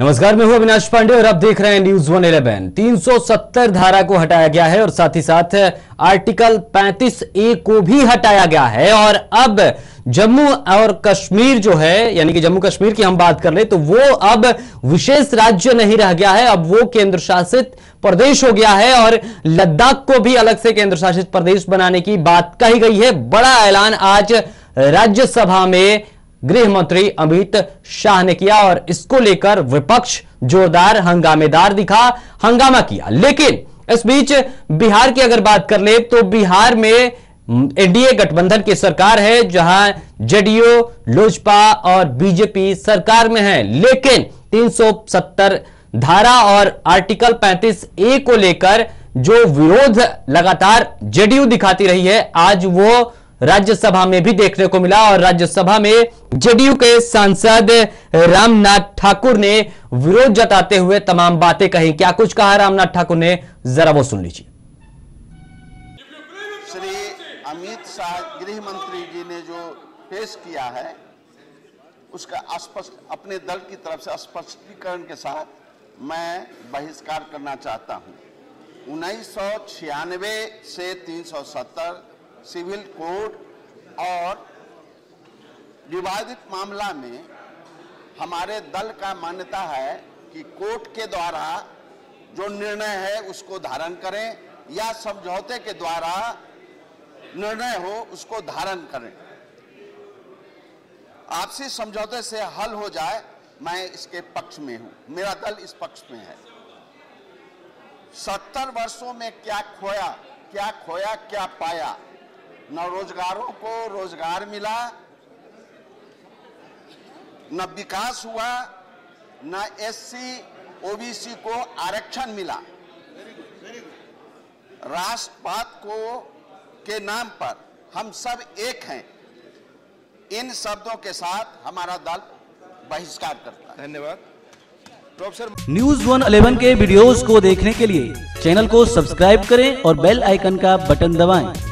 नमस्कार, मैं हूं अविनाश पांडे और आप देख रहे हैं न्यूज 111। 370 धारा को हटाया गया है और साथ ही साथ आर्टिकल 35A को भी हटाया गया है। और अब जम्मू और कश्मीर जो है, यानी कि जम्मू कश्मीर की हम बात कर ले तो वो अब विशेष राज्य नहीं रह गया है, अब वो केंद्र शासित प्रदेश हो गया है। और लद्दाख को भी अलग से केंद्र शासित प्रदेश बनाने की बात कही गई है। बड़ा ऐलान आज राज्यसभा में गृह मंत्री अमित शाह ने किया और इसको लेकर विपक्ष जोरदार हंगामा किया। लेकिन इस बीच बिहार की अगर बात कर ले तो बिहार में एनडीए गठबंधन की सरकार है, जहां जेडीयू, लोजपा और बीजेपी सरकार में है। लेकिन 370 धारा और आर्टिकल 35A को लेकर जो विरोध लगातार जेडीयू दिखाती रही है, आज वो राज्यसभा में भी देखने को मिला। और राज्यसभा में जेडीयू के सांसद रामनाथ ठाकुर ने विरोध जताते हुए तमाम बातें कही। क्या कुछ कहा रामनाथ ठाकुर ने, जरा वो सुन लीजिए। श्री अमित शाह गृह मंत्री जी ने जो पेश किया है उसका स्पष्ट अपने दल की तरफ से स्पष्टीकरण के साथ मैं बहिष्कार करना चाहता हूं। 1996 से 370 सिविल कोड और विवादित मामला में हमारे दल का मान्यता है कि कोर्ट के द्वारा जो निर्णय है उसको धारण करें या समझौते के द्वारा निर्णय हो उसको धारण करें। आपसी समझौते से हल हो जाए, मैं इसके पक्ष में हूं, मेरा दल इस पक्ष में है। 70 वर्षों में क्या खोया क्या पाया। न रोजगारों को रोजगार मिला, न विकास हुआ, न एससी ओबीसी को आरक्षण मिला। राष्ट्रवाद के नाम पर हम सब एक हैं। इन शब्दों के साथ हमारा दल बहिष्कार करता है। धन्यवाद प्रोफेसर। न्यूज 111 के वीडियोस को देखने के लिए चैनल को सब्सक्राइब करें और बेल आइकन का बटन दबाएं।